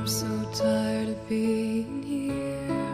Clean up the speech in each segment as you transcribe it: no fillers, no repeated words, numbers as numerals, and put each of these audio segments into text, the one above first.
I'm so tired of being here,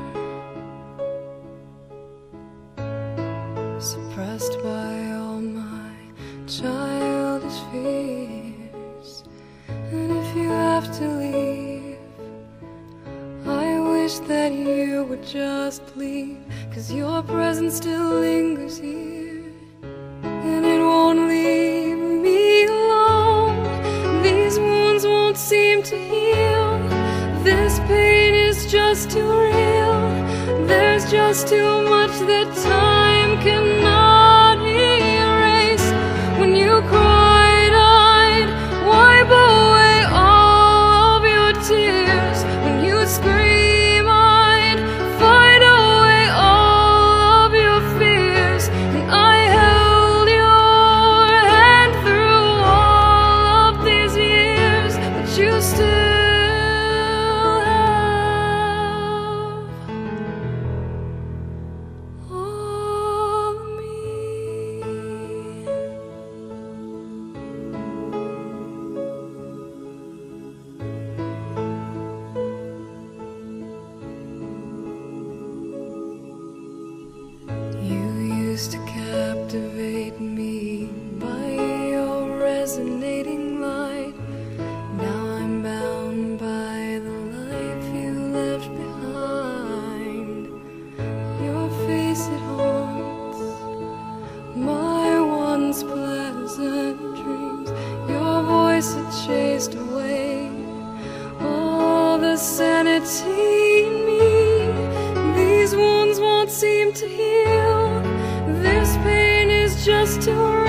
suppressed by all my childish fears. And if you have to leave, I wish that you would just leave, 'cause your presence still lingers here, and it won't leave me alone. These wounds won't seem to heal. This pain is just too real. There's just too much that time cannot erase. When you cried, I'd wipe away all of your tears. When you scream, I'd fight away all of your fears. And I held your hand through all of these years, but you still to captivate me by your resonating light. Now I'm bound by the life you left behind. Your face, it haunts my once pleasant dreams. Your voice, it chased away all the sanity in me. These wounds won't seem to heal. This pain is just too